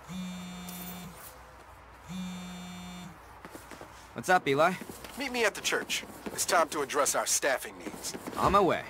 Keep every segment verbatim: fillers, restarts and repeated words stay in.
What's up, Eli? Meet me at the church. It's time to address our staffing needs. On my way.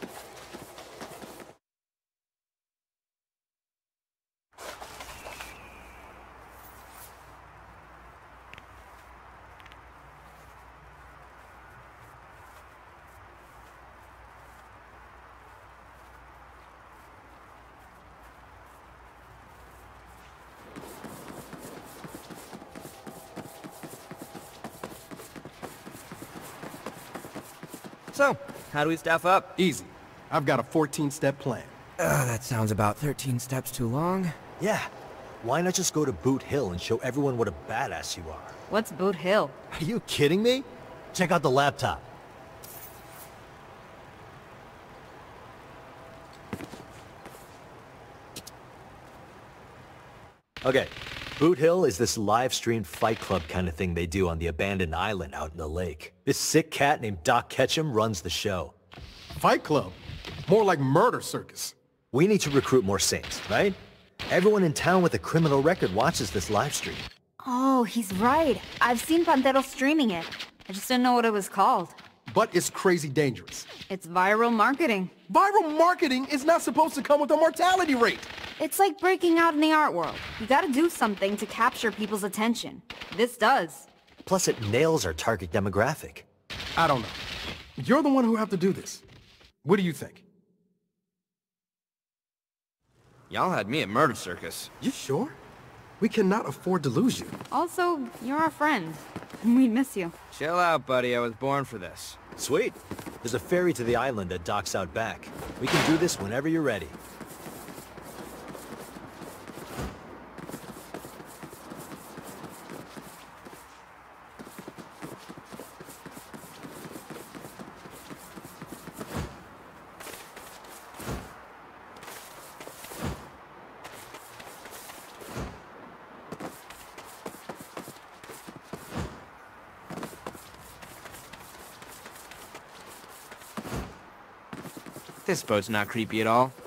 So, how do we staff up? Easy. I've got a fourteen-step plan. Uh, that sounds about thirteen steps too long. Yeah. Why not just go to Boot Hill and show everyone what a badass you are? What's Boot Hill? Are you kidding me? Check out the laptop. Okay, Boot Hill is this live-streamed fight club kind of thing they do on the abandoned island out in the lake. This sick cat named Doc Ketchum runs the show. Fight Club? More like murder circus. We need to recruit more saints, right? Everyone in town with a criminal record watches this live stream. Oh, he's right. I've seen Panteros streaming it. I just didn't know what it was called. But it's crazy dangerous. It's viral marketing. Viral marketing is not supposed to come with a mortality rate. It's like breaking out in the art world. You gotta do something to capture people's attention. This does. Plus it nails our target demographic. I don't know. You're the one who have to do this. What do you think? Y'all had me at Murder Circus. You sure? We cannot afford to lose you. Also, you're our friend. We miss you. Chill out, buddy. I was born for this. Sweet. There's a ferry to the island that docks out back. We can do this whenever you're ready. This boat's not creepy at all.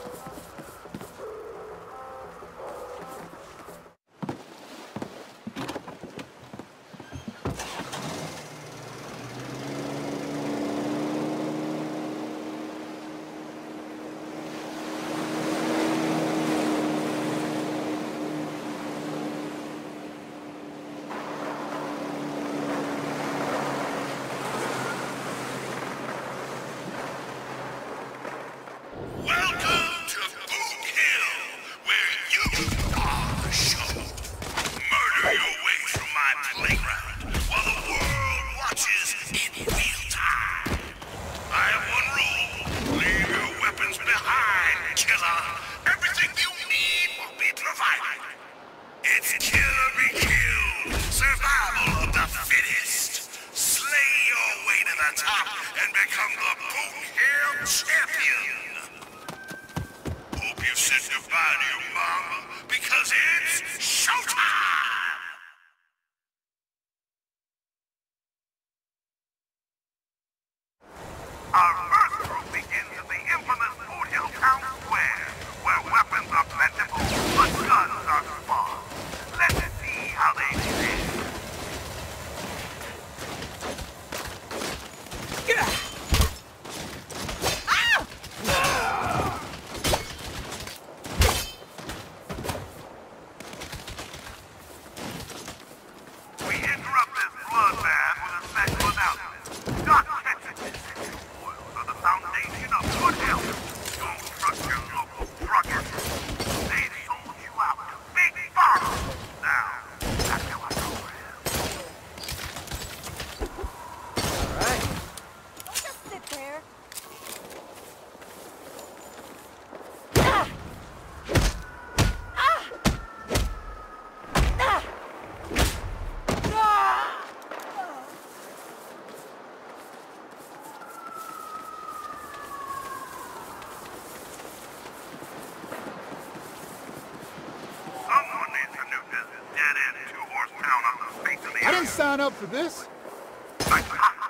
Sign up for this? Sorry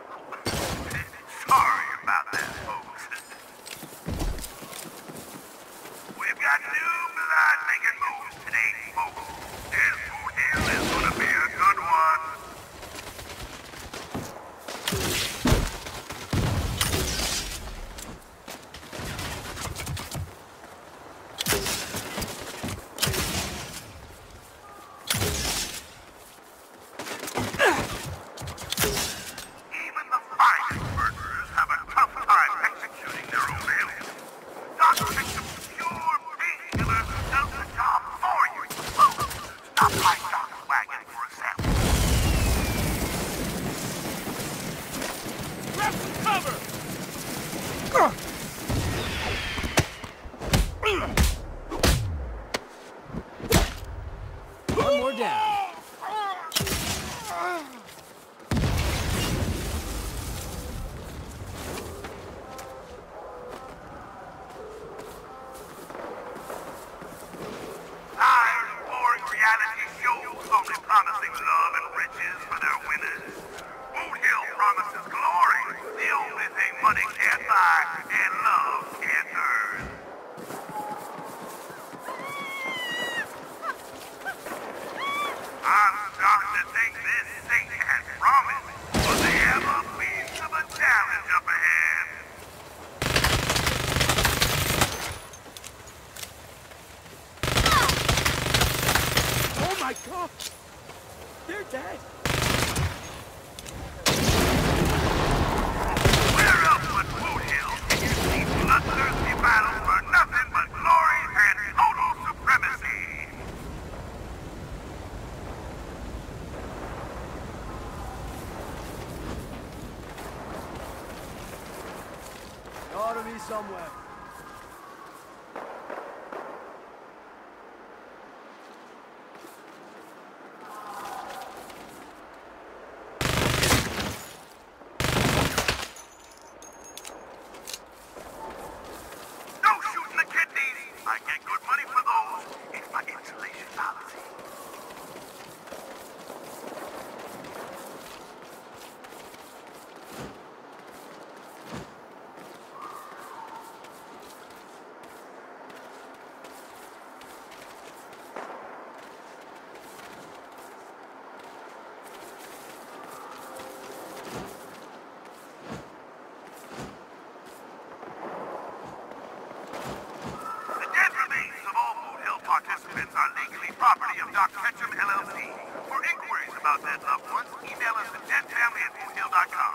about that, folks. We've got new blood making moves today, folks. only promising love and riches for their winners. Boot Hill promises glory, the only thing money can't buy and love can't earn. I'm starting to think this Saint has promise, but they have a beast of a challenge up ahead. Oh my god! They're dead! Where else but Boot Hill can you see bloodthirsty battles for nothing but glory and total supremacy? There ought to be somewhere. No shooting the kidneys! I get good money for those. It's my insulation policy. The dead remains of all Boot Hill participants are legally property of Doc Ketchum, L L C. For inquiries about dead loved ones, email us at deadfamily at boot hill dot com.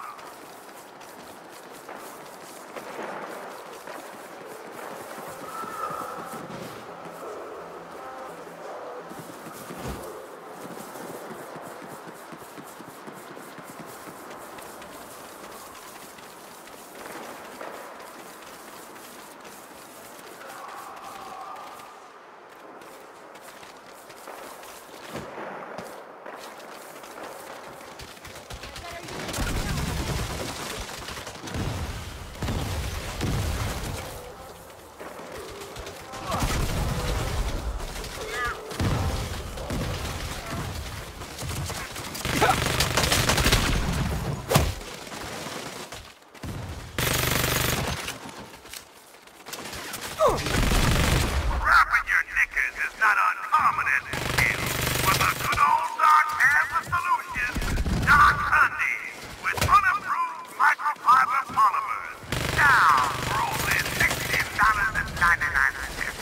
Wrapping your knickers is not uncommon in this field, but the good old Doc has the solution. Doc Sunday, with unapproved microfiber polymers. Now for only sixteen dollars and ninety-nine cents.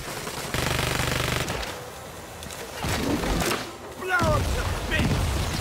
Blow up the face!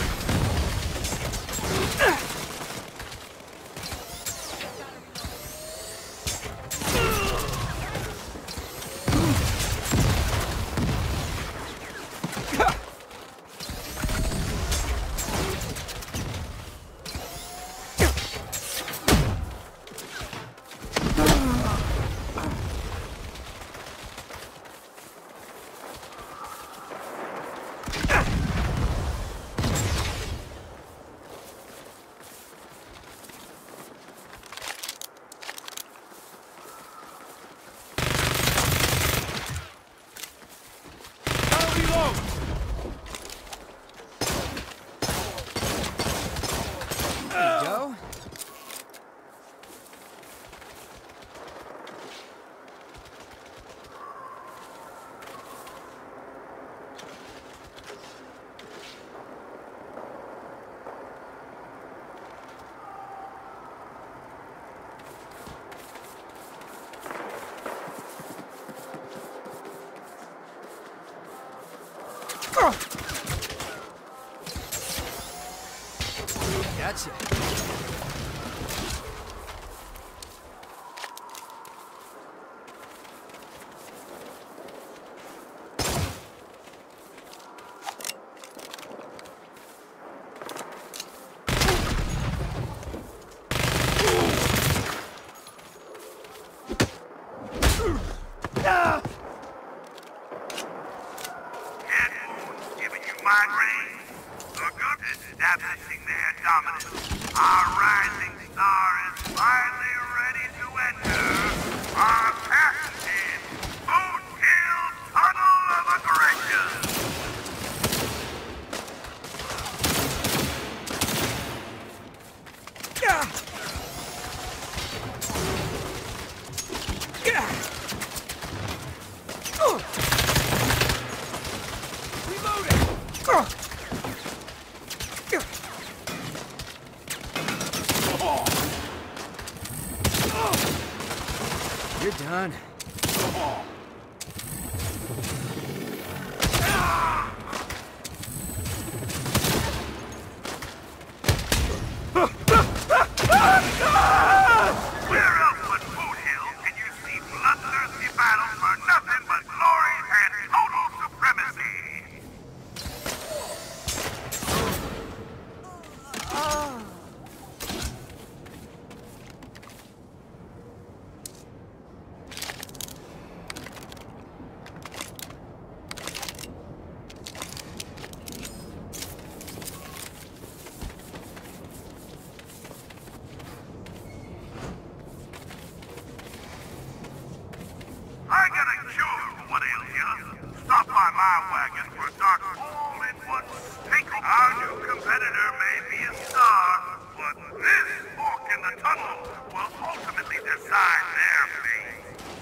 There you go. Gotcha. Head wounds giving you migraine? Look up at establishing their dominance. Our rising star is finally ready to enter our patented Boot Hill Tunnel of Aggression. You're done. Where else but Boot Hill can you see bloodthirsty battles for nothing but glory and total supremacy? I got a cure for what ails you. Stop by my wagon for dark all-in-one steak. Our new competitor may be a star, but this fork in the tunnel will ultimately decide their fate.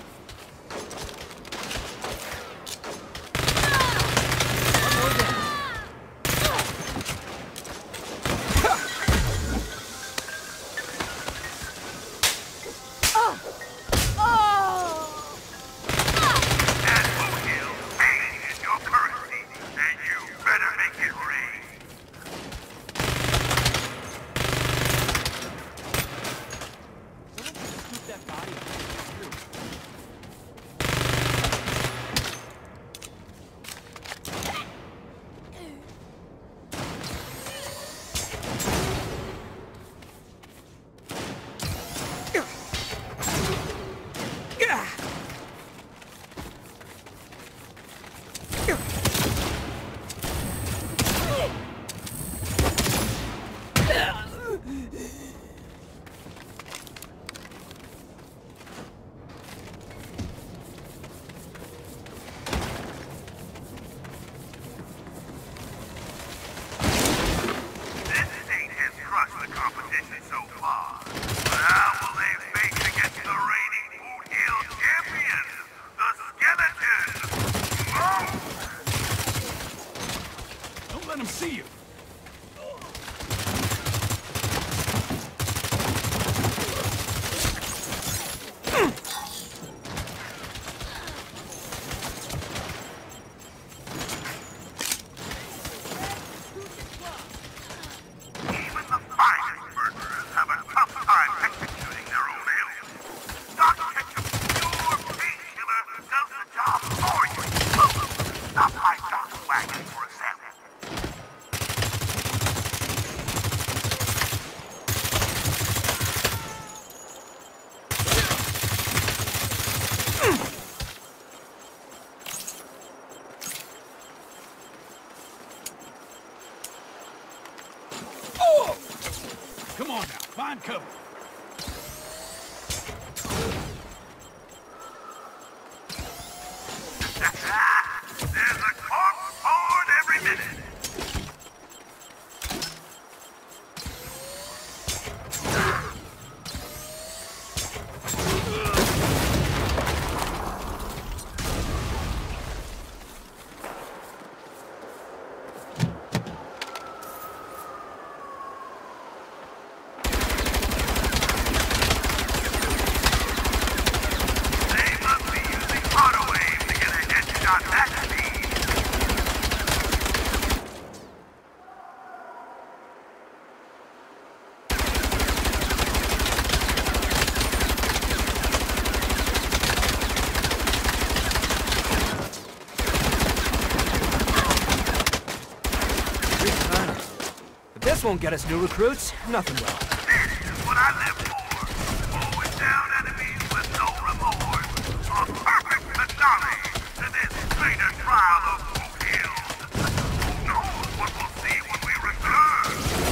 At Boot Hill, pain is your currency, and you better make it rain. Scoop that body. This state has crushed the competition so far. But how will they face against the reigning Boot Hill champion, the Skeleton? Don't let him see you. Even the finest murderers have a tough time executing their own ills. Doc Ketchup's pure painkiller does the job for you. Stop by Doc's wagon for a sample. Come on now, find cover. There's a corpse horde every minute. They must be using auto aim to get a headshot that speed. You're done. But this won't get us new recruits. Nothing will. This is what I live for. Mowing down enemies with no remorse. A perfect finale to this greater trial of Boot Hill. Who knows what we'll see when we return?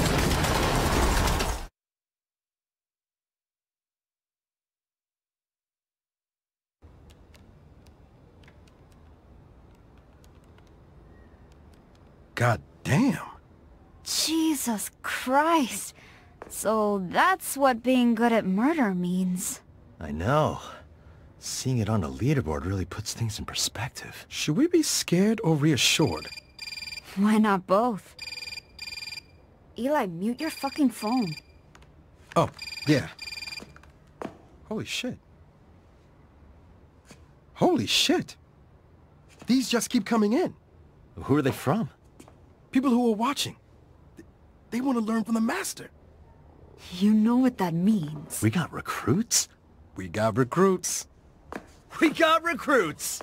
God damn. Jesus Christ. So that's what being good at murder means. I know. Seeing it on a leaderboard really puts things in perspective. Should we be scared or reassured? Why not both? Eli, mute your fucking phone. Oh, yeah. Holy shit. Holy shit. These just keep coming in. Who are they from? People who are watching. They want to learn from the master. You know what that means. We got recruits? We got recruits. We got recruits!